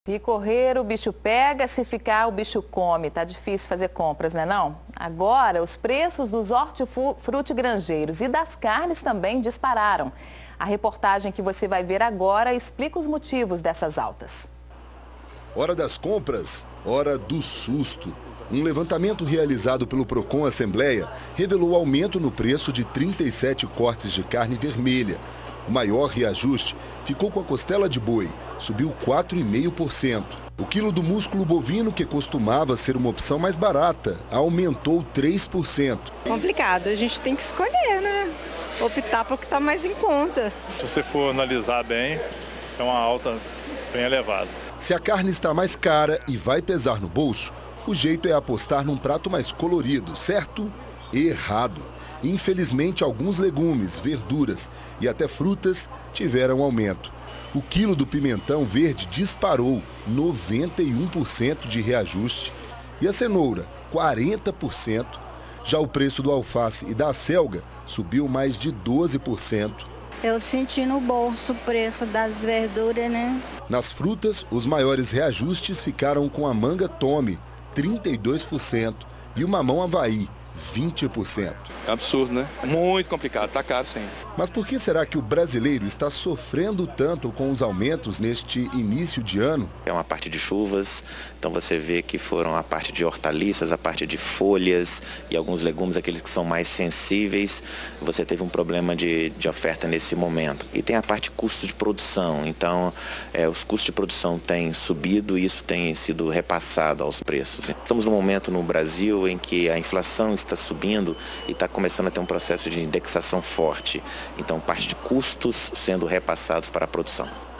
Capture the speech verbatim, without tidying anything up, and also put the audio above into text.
Se correr, o bicho pega, se ficar, o bicho come. Tá difícil fazer compras, né não? Agora, os preços dos hortifrutigranjeiros e das carnes também dispararam. A reportagem que você vai ver agora explica os motivos dessas altas. Hora das compras, hora do susto. Um levantamento realizado pelo Procon Assembleia revelou aumento no preço de trinta e sete cortes de carne vermelha. O maior reajuste ficou com a costela de boi, subiu quatro vírgula cinco por cento. O quilo do músculo bovino, que costumava ser uma opção mais barata, aumentou três por cento. Complicado, a gente tem que escolher, né? Optar para o que está mais em conta. Se você for analisar bem, é uma alta bem elevada. Se a carne está mais cara e vai pesar no bolso, o jeito é apostar num prato mais colorido, certo? Errado. Infelizmente, alguns legumes, verduras e até frutas tiveram aumento. O quilo do pimentão verde disparou, noventa e um por cento de reajuste. E a cenoura, quarenta por cento. Já o preço do alface e da acelga subiu mais de doze por cento. Eu senti no bolso o preço das verduras, né? Nas frutas, os maiores reajustes ficaram com a manga tome, trinta e dois por cento, e o mamão Havaí, vinte por cento. É absurdo, né? Muito complicado, tá caro sim. Mas por que será que o brasileiro está sofrendo tanto com os aumentos neste início de ano? É uma parte de chuvas, então você vê que foram a parte de hortaliças, a parte de folhas e alguns legumes, aqueles que são mais sensíveis, você teve um problema de, de oferta nesse momento. E tem a parte de custo de produção, então é, os custos de produção têm subido e isso tem sido repassado aos preços. Estamos num momento no Brasil em que a inflação está subindo e está começando a ter um processo de indexação forte. Então, parte de custos sendo repassados para a produção.